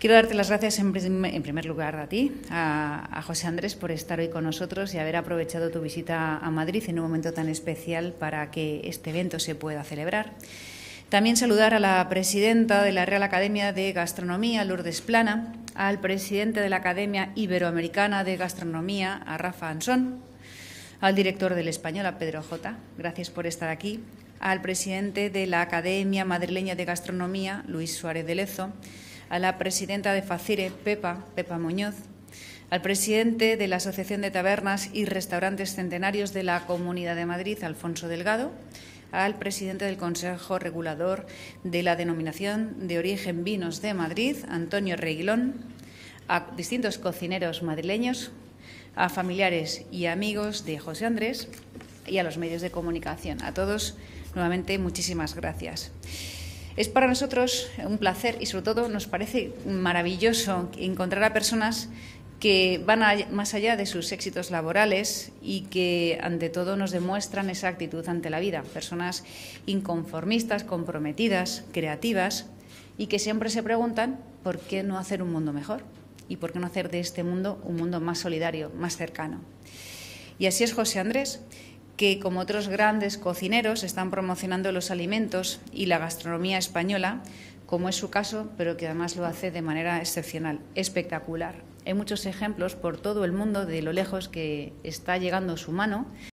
Quiero darte las gracias en primer lugar a ti, a José Andrés, por estar hoy con nosotros y haber aprovechado tu visita a Madrid en un momento tan especial para que este evento se pueda celebrar. También saludar a la presidenta de la Real Academia de Gastronomía, Lourdes Plana, al presidente de la Academia Iberoamericana de Gastronomía, a Rafa Ansón, al director del Español, a Pedro J. Gracias por estar aquí. Al presidente de la Academia Madrileña de Gastronomía, Luis Suárez de Lezo, a la presidenta de FACIRE, Pepa Muñoz, al presidente de la Asociación de Tabernas y Restaurantes Centenarios de la Comunidad de Madrid, Alfonso Delgado, al presidente del Consejo Regulador de la Denominación de Origen Vinos de Madrid, Antonio Reguilón, a distintos cocineros madrileños, a familiares y amigos de José Andrés y a los medios de comunicación. A todos, nuevamente, muchísimas gracias. Es para nosotros un placer y, sobre todo, nos parece maravilloso encontrar a personas que van más allá de sus éxitos laborales y que, ante todo, nos demuestran esa actitud ante la vida. Personas inconformistas, comprometidas, creativas y que siempre se preguntan por qué no hacer un mundo mejor y por qué no hacer de este mundo un mundo más solidario, más cercano. Y así es José Andrés, que, como otros grandes cocineros, están promocionando los alimentos y la gastronomía española, como es su caso, pero que además lo hace de manera excepcional, espectacular. Hay muchos ejemplos por todo el mundo de lo lejos que está llegando su mano